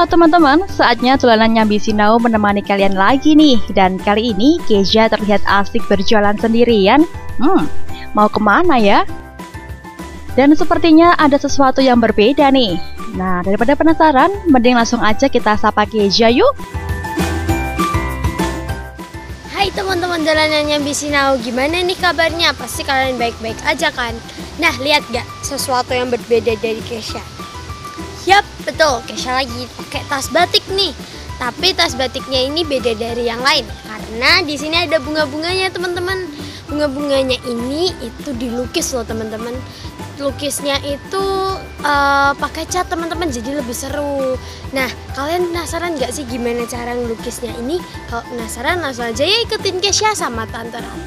Halo teman-teman, saatnya tulanan Nyambi Sinau menemani kalian lagi nih. Dan kali ini Kezia terlihat asik berjualan sendirian. Mau kemana ya? Dan sepertinya ada sesuatu yang berbeda nih. Nah, daripada penasaran, mending langsung aja kita sapa Kezia yuk. Hai teman-teman jalanan Nyambi Sinau, gimana nih kabarnya? Pasti kalian baik-baik aja kan? Nah, lihat gak sesuatu yang berbeda dari Kezia? Yap, betul, Kezia lagi pakai tas batik nih. Tapi tas batiknya ini beda dari yang lain karena di sini ada bunga-bunganya, teman-teman. Bunga-bunganya ini itu dilukis loh, teman-teman. Lukisnya itu pakai cat, teman-teman, jadi lebih seru. Nah, kalian penasaran nggak sih gimana cara ngelukisnya ini? Kalau penasaran, langsung aja ya ikutin Kezia sama Tante Ratu.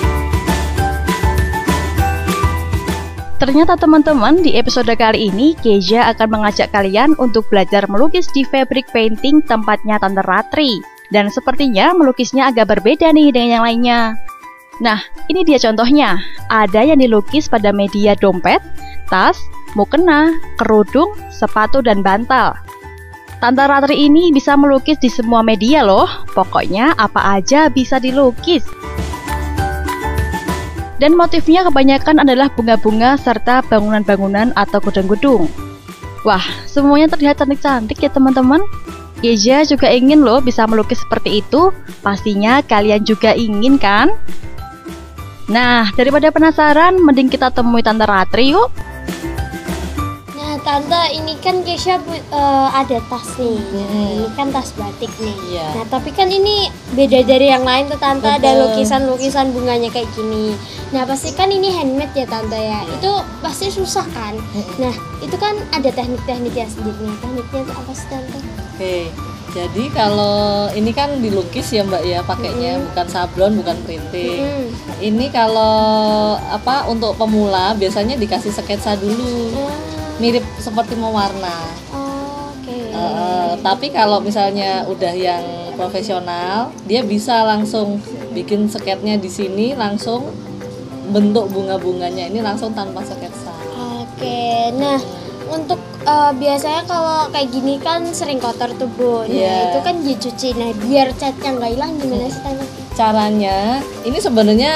Ternyata teman-teman, di episode kali ini Kezia akan mengajak kalian untuk belajar melukis di Fabric Painting tempatnya Tante Ratri. Dan sepertinya melukisnya agak berbeda nih dengan yang lainnya. Nah, ini dia contohnya. Ada yang dilukis pada media dompet, tas, mukena, kerudung, sepatu, dan bantal. Tante Ratri ini bisa melukis di semua media loh. Pokoknya apa aja bisa dilukis. Dan motifnya kebanyakan adalah bunga-bunga serta bangunan-bangunan atau gedung-gedung. Wah, semuanya terlihat cantik-cantik ya teman-teman. Kezia juga ingin loh bisa melukis seperti itu. Pastinya kalian juga ingin kan? Nah, daripada penasaran, mending kita temui Tante Ratri yuk. Nah, Tante, ini kan Kezia ada tas nih. Ini kan tas batik nih. Iya. Nah, tapi kan ini beda dari yang lain tuh, Tante. Betul. Ada lukisan-lukisan bunganya kayak gini. Nah, pasti kan ini handmade ya, Tante ya. Itu pasti susah kan? Nah, itu kan ada teknik-tekniknya sendiri. Tekniknya itu apa sih, Tante? Oke, jadi kalau ini kan dilukis ya Mbak ya, pakainya bukan sablon, bukan printing. Ini kalau untuk pemula biasanya dikasih sketsa dulu, mirip seperti mewarna. Oke. Tapi kalau misalnya udah yang profesional, dia bisa langsung bikin sketnya di sini, langsung bentuk bunga-bunganya ini langsung tanpa sketsa. Oke, nah untuk biasanya kalau kayak gini kan sering kotor tuh Bu. Nah, Iya. itu kan dicuci. Nah, biar catnya nggak hilang gimana sih, Tante? Caranya ini sebenarnya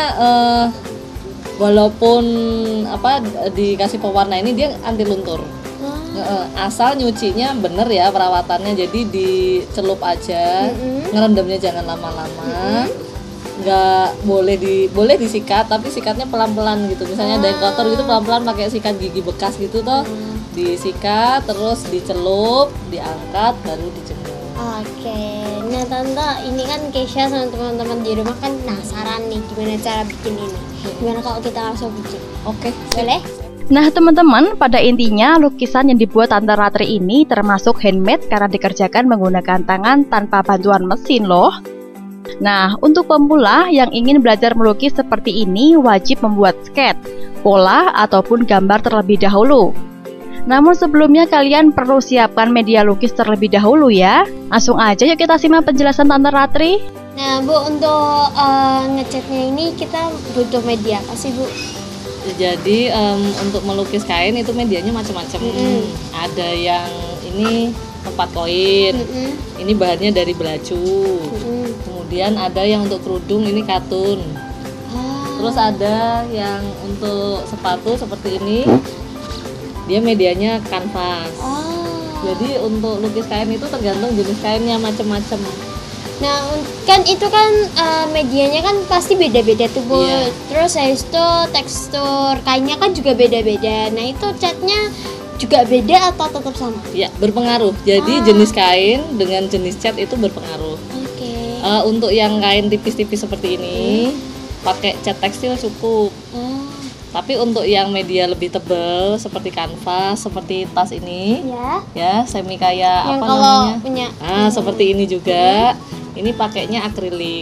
walaupun dikasih pewarna ini dia anti luntur. Asal nyucinya bener ya perawatannya, jadi dicelup aja, ngerendamnya jangan lama-lama. Nggak boleh disikat, tapi sikatnya pelan-pelan gitu. Misalnya ada yang kotor gitu, pelan-pelan pakai sikat gigi bekas gitu toh. Disikat, terus dicelup, diangkat, baru dijemur. Oke, nah Tante, ini kan Kezia sama teman-teman di rumah kan penasaran nih gimana cara bikin ini. Gimana kalau kita langsung bikin? Oke, Boleh? Nah teman-teman, pada intinya lukisan yang dibuat Tante Ratri ini termasuk handmade karena dikerjakan menggunakan tangan tanpa bantuan mesin loh. Nah, untuk pemula yang ingin belajar melukis seperti ini wajib membuat sketch, pola, ataupun gambar terlebih dahulu. Namun sebelumnya kalian perlu siapkan media lukis terlebih dahulu ya. Langsung aja yuk kita simak penjelasan Tante Ratri. Nah Bu, untuk ngecatnya ini kita butuh media apa sih Bu? jadi untuk melukis kain itu medianya macam-macam. Ada yang ini tempat koin, ini bahannya dari belacu. Kemudian ada yang untuk kerudung ini katun. Terus ada yang untuk sepatu seperti ini, dia medianya kanvas. Jadi untuk lukis kain itu tergantung jenis kainnya, macam-macam. Nah, kan itu kan medianya kan pasti beda-beda tuh Bu. Iya. Terus habis itu tekstur kainnya kan juga beda-beda. Nah, itu catnya juga beda atau tetap sama? Ya, berpengaruh. Jadi jenis kain dengan jenis cat itu berpengaruh. Oke. Untuk yang kain tipis-tipis seperti ini, pakai cat tekstil cukup. Tapi untuk yang media lebih tebal seperti kanvas, seperti tas ini, ya semi kayak Yang apa kalau namanya? punya Seperti ini juga. Ini pakainya akrilik.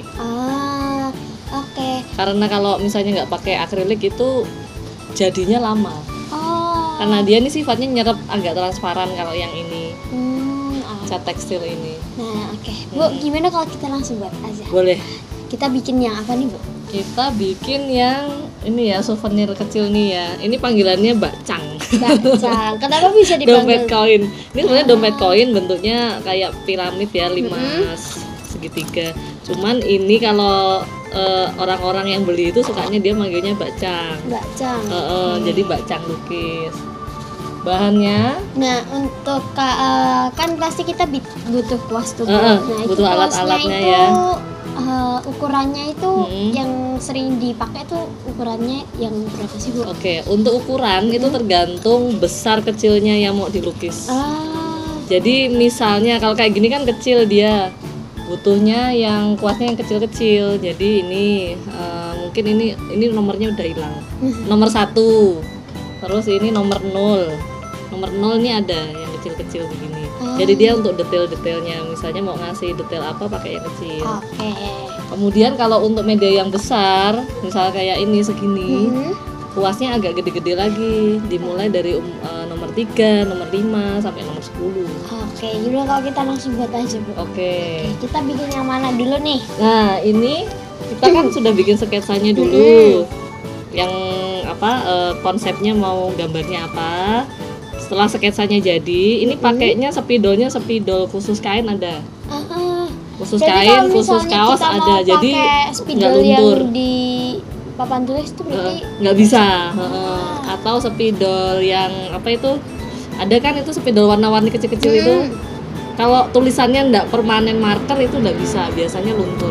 Oke. Karena kalau misalnya nggak pakai akrilik itu jadinya lama. Oh. Karena dia ini sifatnya nyerap, agak transparan kalau yang ini. Oke. Cat tekstil ini. Nah, oke. Bu, gimana kalau kita langsung buat aja? Boleh. Kita bikin yang apa nih, Bu? Kita bikin yang ini ya souvenir kecil nih ya. Ini panggilannya bakcang. Bakcang. Kenapa bisa Dompet dipanggil? koin. Ini sebenarnya dompet koin, bentuknya kayak piramid ya, 5 segitiga. Cuman ini kalau orang-orang yang beli itu sukanya dia manggilnya bakcang. Bakcang. Jadi bakcang lukis. Bahannya Nah, untuk kan pasti kita butuh kuas tuh. butuh itu alat-alatnya kuasnya ya. Ukurannya itu yang sering dipakai tuh ukurannya yang berapa sih, Bu? Oke, untuk ukuran itu tergantung besar kecilnya yang mau dilukis. Jadi misalnya kalau kayak gini kan kecil dia, butuhnya yang kuasnya yang kecil-kecil. Jadi ini mungkin ini nomornya udah hilang. Nomor 1. Terus ini nomor 0. Nomor 0 ini ada yang kecil-kecil begini. Jadi dia untuk detail-detailnya. Misalnya mau ngasih detail apa pakai yang kecil. Oke. Kemudian kalau untuk media yang besar, misalnya kayak ini segini, kuasnya agak gede-gede lagi. Dimulai dari nomor 3, nomor 5 sampai nomor 10. Oke, jadi kalau kita langsung buat aja, Bu. Oke. Kita bikin yang mana dulu nih? Nah, ini kita kan sudah bikin sketsanya dulu. Yang konsepnya mau gambarnya apa. Setelah sketsanya jadi, ini pakainya spidolnya spidol khusus kain ada. Khusus Jadi kain, kalau khusus misalnya kaos kita ada. mau Jadi pakai nggak spidol luntur. yang di papan tulis itu berarti Nggak bisa. Atau spidol yang apa itu? Ada kan itu spidol warna-warni kecil-kecil itu. Kalau tulisannya nggak permanen marker itu nggak bisa, biasanya luntur.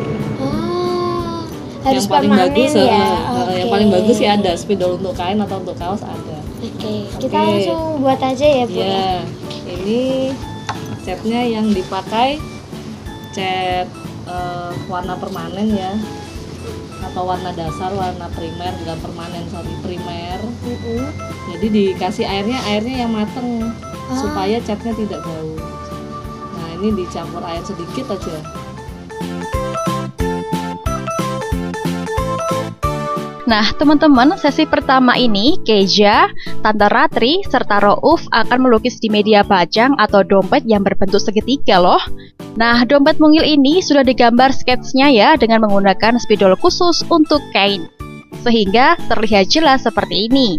harus Yang paling permanen bagus ya. yang paling bagus sih ada spidol untuk kain atau untuk kaos ada. Kita langsung buat aja ya, Bu. Ya, ini catnya yang dipakai cat warna permanen ya, atau warna dasar, warna primer, bukan permanen, primer. Jadi dikasih airnya yang mateng supaya catnya tidak bau. Nah, ini dicampur air sedikit aja. Nah, teman-teman, sesi pertama ini Keja, Tante Ratri, serta Rouf akan melukis di media bajang atau dompet yang berbentuk segitiga loh. Nah, dompet mungil ini sudah digambar sketsnya ya dengan menggunakan spidol khusus untuk kain, sehingga terlihat jelas seperti ini.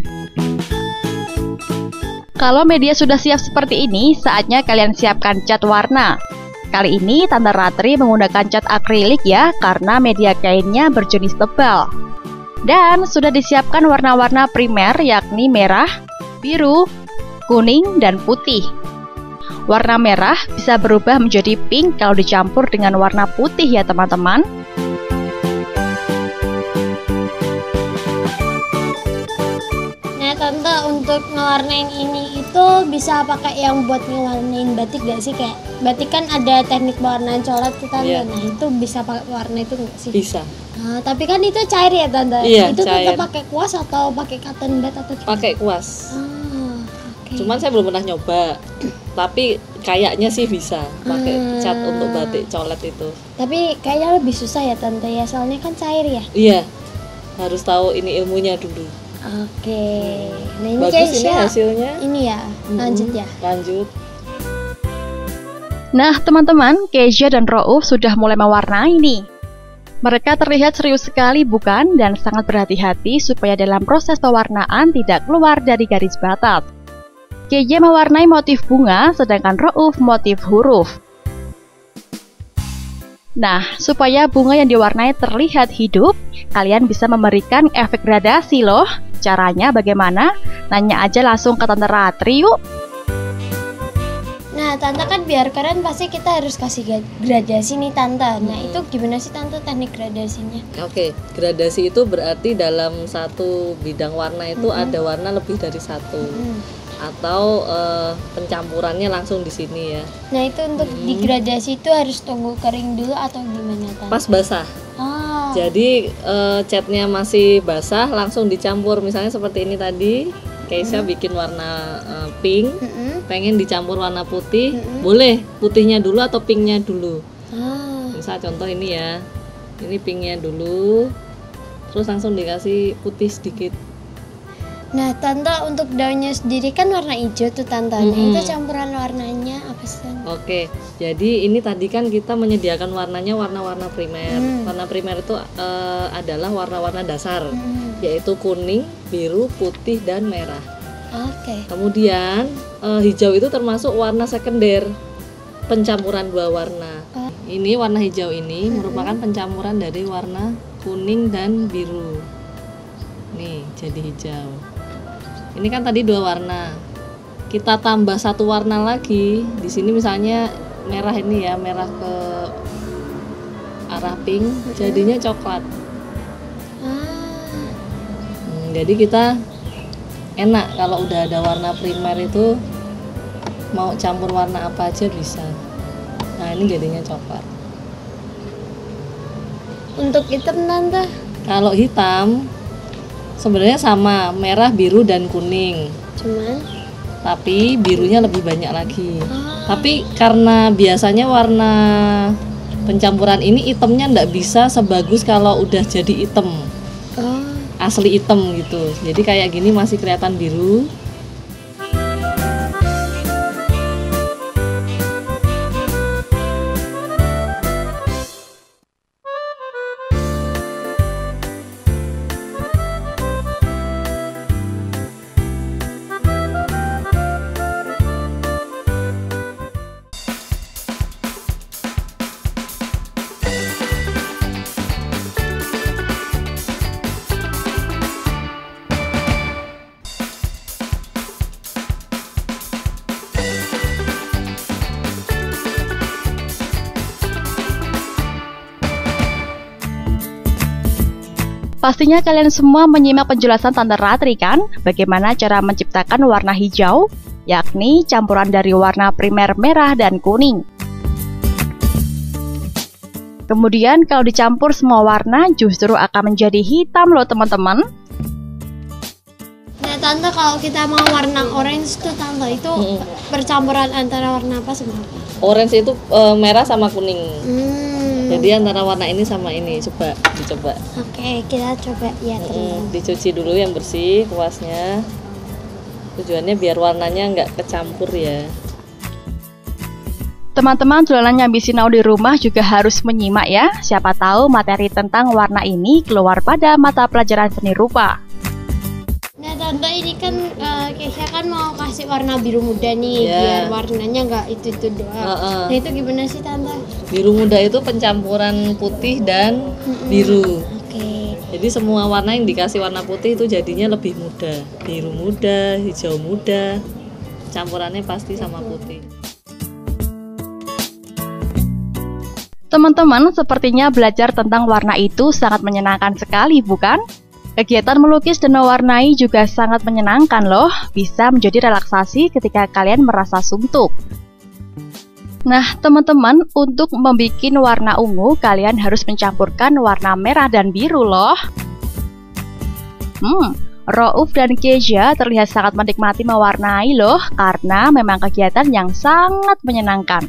Kalau media sudah siap seperti ini, saatnya kalian siapkan cat warna. Kali ini Tante Ratri menggunakan cat akrilik ya, karena media kainnya berjenis tebal. Dan sudah disiapkan warna-warna primer yakni merah, biru, kuning, dan putih. Warna merah bisa berubah menjadi pink kalau dicampur dengan warna putih ya teman-teman. Nah, Tante, untuk ngewarnain ini itu bisa pakai yang buat ngewarnain batik gak sih? Kayak batik kan ada teknik pewarnaan coret kita. Nah, itu bisa pakai warna itu gak sih? Bisa. Tapi kan itu cair ya, Tante? Iya, itu cair. tetap pakai kuas atau pakai cotton bud atau gimana? Pakai kuas. Okay. Cuman saya belum pernah nyoba. Tapi kayaknya sih bisa pakai cat untuk batik colet itu. Tapi kayaknya lebih susah ya, Tante ya, soalnya kan cair ya. Iya. Harus tahu ini ilmunya dulu. Oke. Nah, ini bagus ini Keisha, hasilnya. ini ya. Lanjut ya. Lanjut. Nah, teman-teman, Keja dan Rouf sudah mulai mewarnai nih. Mereka terlihat serius sekali bukan, dan sangat berhati-hati supaya dalam proses pewarnaan tidak keluar dari garis batas. Keja mewarnai motif bunga, sedangkan Rouf motif huruf. Nah, supaya bunga yang diwarnai terlihat hidup, kalian bisa memberikan efek gradasi loh. Caranya bagaimana? Nanya aja langsung ke Tante Ratri yuk. Nah, Tante, kan biar keren pasti kita harus kasih gradasi nih, Tante. Nah, itu gimana sih, Tante, teknik gradasinya? Oke, gradasi itu berarti dalam satu bidang warna itu ada warna lebih dari satu. Atau pencampurannya langsung di sini ya. Nah, itu untuk digradasi itu harus tunggu kering dulu atau gimana, Tante? Pas basah. Jadi catnya masih basah langsung dicampur, misalnya seperti ini tadi. Keisha bikin warna pink, pengen dicampur warna putih, boleh putihnya dulu atau pinknya dulu. Misal contoh ini ya, ini pinknya dulu, terus langsung dikasih putih sedikit. Nah, Tante, untuk daunnya sendiri kan warna hijau tuh Tante. Itu campuran warnanya apa sih, Tante? Oke, jadi ini tadi kan kita menyediakan warnanya warna-warna primer. Warna primer itu adalah warna-warna dasar, yaitu kuning, biru, putih, dan merah. Oke. Kemudian hijau itu termasuk warna sekunder, pencampuran dua warna. Ini warna hijau ini merupakan pencampuran dari warna kuning dan biru. Nih, jadi hijau. Ini kan tadi dua warna. Kita tambah satu warna lagi. Di sini misalnya merah ini ya, merah ke arah pink, jadinya coklat. Jadi kita enak kalau udah ada warna primer itu mau campur warna apa aja bisa. Nah, ini jadinya coklat. Untuk hitam, Tante? Kalau hitam sebenarnya sama, merah, biru, dan kuning. Cuman? Tapi birunya lebih banyak lagi. Tapi karena biasanya warna pencampuran ini hitamnya nggak bisa sebagus kalau udah jadi hitam. Asli hitam gitu. Jadi kayak gini masih kelihatan biru. Pastinya kalian semua menyimak penjelasan Tante Ratri kan, bagaimana cara menciptakan warna hijau, yakni campuran dari warna primer merah dan kuning. Kemudian kalau dicampur semua warna justru akan menjadi hitam loh teman-teman. Nah, Tante, kalau kita mau warna orange tuh Tante, itu percampuran antara warna apa sebenarnya? Orange itu merah sama kuning. Jadi antara warna ini sama ini, coba dicoba. Oke, kita coba ya teman-teman. Dicuci dulu yang bersih kuasnya. Tujuannya biar warnanya nggak kecampur ya. Teman-teman dolanan Nyambi Sinau di rumah juga harus menyimak ya. Siapa tahu materi tentang warna ini keluar pada mata pelajaran seni rupa. Nah, Tante, ini kan Kesha kan mau kasih warna biru muda nih, biar warnanya nggak itu doang. Nah, itu gimana sih, Tante? Biru muda itu pencampuran putih dan biru. Oke. Jadi semua warna yang dikasih warna putih itu jadinya lebih muda. Biru muda, hijau muda, campurannya pasti sama putih. Teman-teman, sepertinya belajar tentang warna itu sangat menyenangkan sekali, bukan? Kegiatan melukis dan mewarnai juga sangat menyenangkan loh, bisa menjadi relaksasi ketika kalian merasa suntuk. Nah, teman-teman, untuk membuat warna ungu, kalian harus mencampurkan warna merah dan biru loh. Rauf dan Kesha terlihat sangat menikmati mewarnai loh, karena memang kegiatan yang sangat menyenangkan.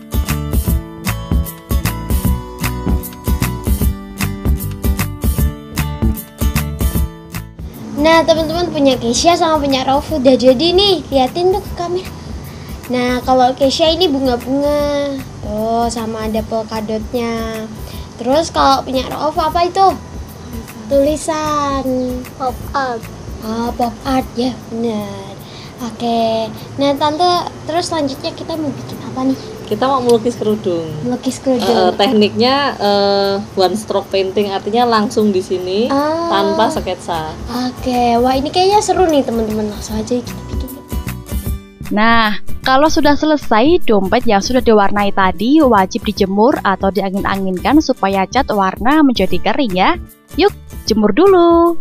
Nah, teman-teman, punya Kesha sama punya Rauf udah jadi nih. Liatin tuh ke kamera. Nah, kalau Kesha ini bunga-bunga. Tuh, sama ada polkadotnya. Terus kalau punya Rauf apa itu? Tulisan pop art. Pop art ya, benar. Oke. Nah, Tante, terus selanjutnya kita mau bikin apa nih? Kita mau melukis kerudung. Melukis kerudung. Tekniknya one stroke painting, artinya langsung di sini tanpa sketsa. Oke, wah ini kayaknya seru nih teman-teman. Langsung aja kita bikin. Nah, kalau sudah selesai, dompet yang sudah diwarnai tadi wajib dijemur atau diangin-anginkan supaya cat warna menjadi kering ya. Yuk, jemur dulu.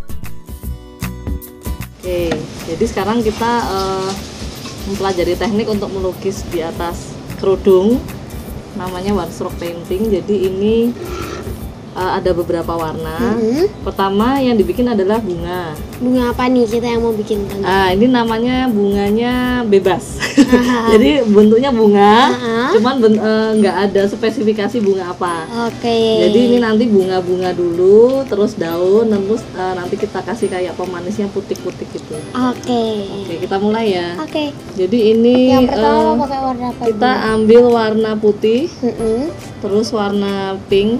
Oke, jadi sekarang kita mempelajari teknik untuk melukis di atas kerudung, namanya one stroke painting. Jadi ini ada beberapa warna. Pertama yang dibikin adalah bunga. Bunga apa nih kita yang mau bikin, Tante? Ini namanya bunganya bebas. Jadi bentuknya bunga, cuman nggak ada spesifikasi bunga apa. Oke. Jadi ini nanti bunga-bunga dulu, terus daun, terus nanti kita kasih kayak pemanisnya putik-putik gitu. Oke. Oke, kita mulai ya. Oke. Jadi ini Yang pertama pakai warna apa? kita ambil warna putih, terus warna pink,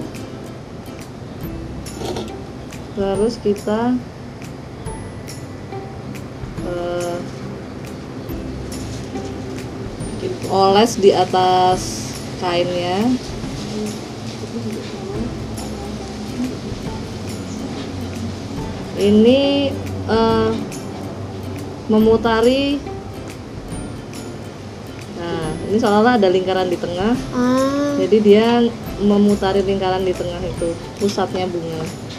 terus kita oles di atas kainnya. Ini memutari. Nah, ini seolah-olah ada lingkaran di tengah. Jadi dia memutari lingkaran di tengah itu, pusatnya bunga.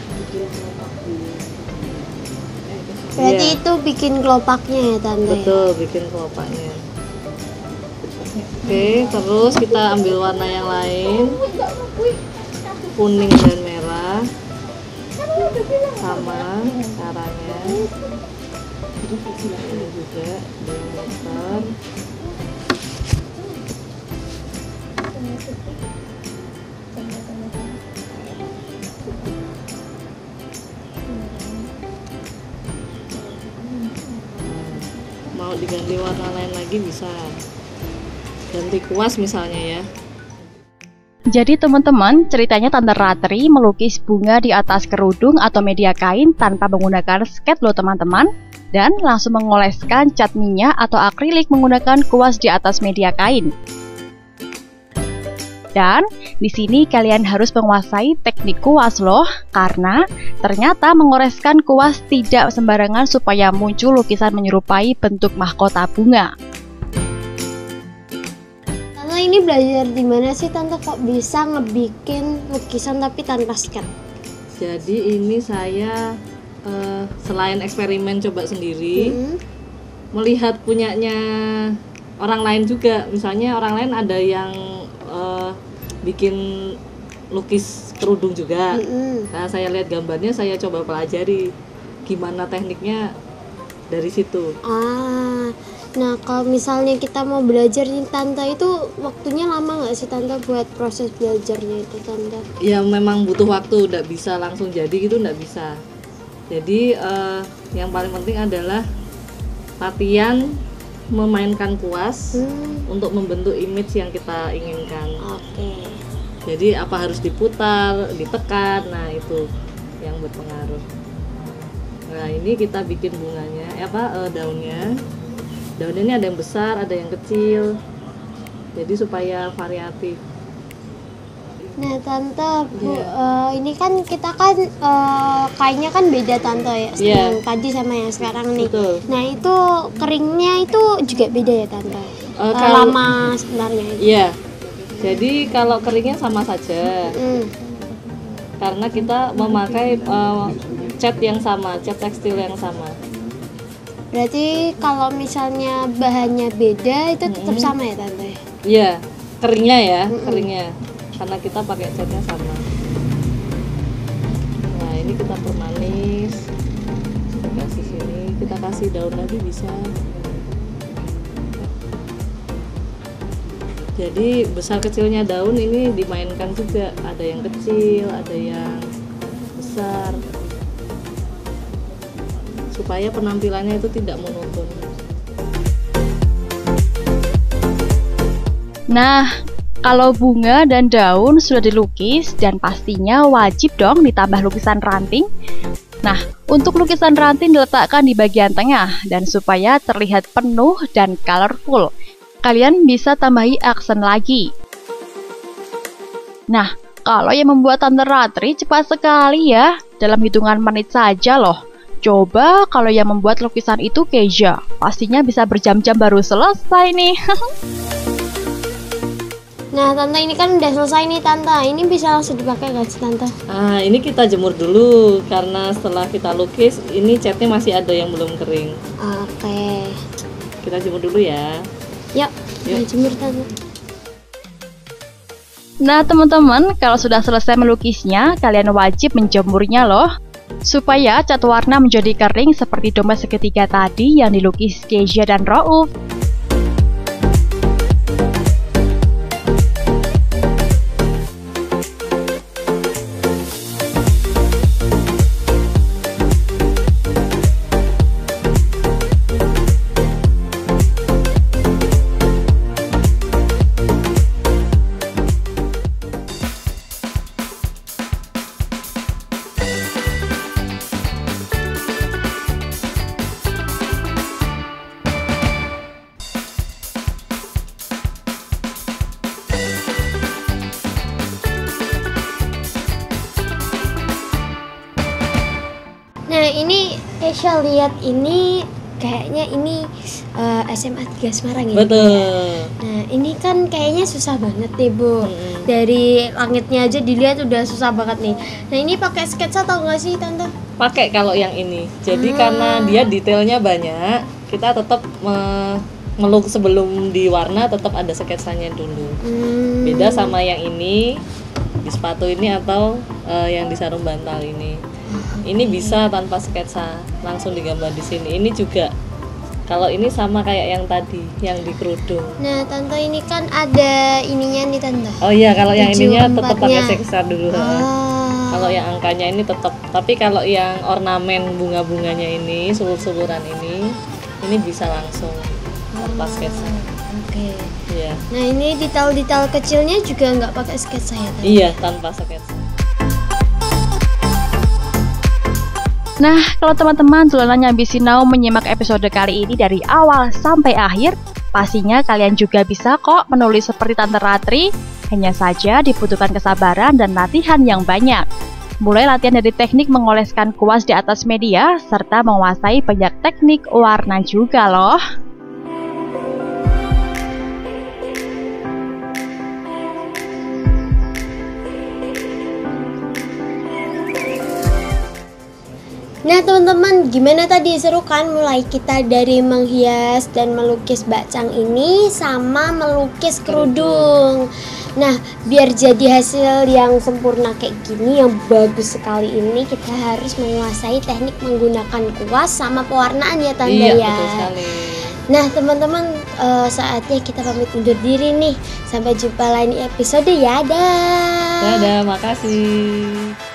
Berarti Iya. itu bikin kelopaknya ya, Tante? Betul, bikin kelopaknya. Oke, terus kita ambil warna yang lain, kuning dan merah, sama caranya. Ini juga diameter. Mau diganti warna lain lagi bisa, ganti kuas misalnya ya. Jadi teman-teman, ceritanya Tante Ratri melukis bunga di atas kerudung atau media kain tanpa menggunakan sket loh teman-teman, dan langsung mengoleskan cat minyak atau akrilik menggunakan kuas di atas media kain. Dan di sini kalian harus menguasai teknik kuas loh, karena ternyata mengoreskan kuas tidak sembarangan supaya muncul lukisan menyerupai bentuk mahkota bunga. Tante ini belajar di mana sih, Tante, kok bisa ngebikin lukisan tapi tanpa sket? Jadi ini saya selain eksperimen coba sendiri, melihat punyanya orang lain juga. Misalnya orang lain ada yang bikin lukis kerudung juga. Nah, saya lihat gambarnya, saya coba pelajari gimana tekniknya dari situ. Nah kalau misalnya kita mau belajar nih, Tante, itu waktunya lama nggak sih, Tante, buat proses belajarnya itu, Tante? Ya memang butuh waktu, nggak bisa langsung jadi gitu, nggak bisa. Jadi yang paling penting adalah latihan memainkan kuas untuk membentuk image yang kita inginkan. Oke. Jadi apa harus diputar, ditekan, nah itu yang berpengaruh. Nah ini kita bikin bunganya, daunnya. Daunnya ini ada yang besar, ada yang kecil. Jadi supaya variatif. Nah Tante, ini kan kita kan kainnya kan beda, Tante, ya, yang tadi sama yang sekarang nih. Betul. Nah itu keringnya itu juga beda ya, Tante? Lama sebenarnya itu. Iya. Jadi kalau keringnya sama saja, karena kita memakai cat yang sama, cat tekstil yang sama. Berarti kalau misalnya bahannya beda itu tetap sama ya, Tante? Iya, keringnya ya, keringnya. Karena kita pakai catnya sama. Nah ini kita permanis, kita kasih sini, kita kasih daun lagi bisa. Jadi besar kecilnya daun ini dimainkan juga, ada yang kecil, ada yang besar, supaya penampilannya itu tidak monoton. Nah, kalau bunga dan daun sudah dilukis dan pastinya wajib dong ditambah lukisan ranting. Nah, untuk lukisan ranting diletakkan di bagian tengah dan supaya terlihat penuh dan colorful, kalian bisa tambahi aksen lagi. Nah, kalau yang membuat Tante Ratri cepat sekali ya, dalam hitungan menit saja loh. Coba kalau yang membuat lukisan itu Keisha, pastinya bisa berjam-jam baru selesai nih. Nah Tante, ini kan udah selesai nih, Tante. Ini bisa langsung dipakai gak sih, Tante? Ini kita jemur dulu, karena setelah kita lukis, ini catnya masih ada yang belum kering. Oke. Kita jemur dulu ya. Yuk, jemur, Tante. Nah teman-teman, kalau sudah selesai melukisnya, kalian wajib menjemurnya loh, supaya cat warna menjadi kering seperti dompet segitiga tadi yang dilukis Kezia dan Rauf. Nah ini Kesha lihat ini kayaknya ini SMA 3 Semarang ya. Betul. Nah ini kan kayaknya susah banget nih Bu. Dari langitnya aja dilihat udah susah banget nih. Nah ini pakai sketsa atau enggak sih Tante? Pakai kalau yang ini. Jadi karena dia detailnya banyak, kita tetap meluk sebelum diwarna tetap ada sketsanya dulu. Beda sama yang ini di sepatu ini atau yang di sarung bantal ini. Ini bisa tanpa sketsa, langsung digambar di sini. Ini juga kalau ini sama kayak yang tadi, yang di kerudung. Nah Tante ini kan ada ininya nih Tante. Oh iya, kalau yang ininya tetap pakai 74-nya. sketsa dulu. Kalau yang angkanya ini tetap, tapi kalau yang ornamen bunga-bunganya ini, sulur-suluran ini bisa langsung tanpa sketsa. Oke. Iya. Nah ini detail-detail kecilnya juga nggak pakai sketsa ya Tante? Iya, tanpa sketsa. Nah, kalau teman-teman Zolana Nyambi Sinau menyimak episode kali ini dari awal sampai akhir, pastinya kalian juga bisa kok menulis seperti Tante Ratri, hanya saja dibutuhkan kesabaran dan latihan yang banyak. Mulai latihan dari teknik mengoleskan kuas di atas media, serta menguasai banyak teknik warna juga loh. Nah teman-teman, gimana tadi, seru kan mulai kita dari menghias dan melukis bacang ini sama melukis kerudung. Nah biar jadi hasil yang sempurna kayak gini, yang bagus sekali ini, kita harus menguasai teknik menggunakan kuas sama pewarnaan ya Tante Iya, ya. betul sekali. Nah teman-teman, saatnya kita pamit undur diri nih. Sampai jumpa lain episode ya, dah. Dadah, makasih.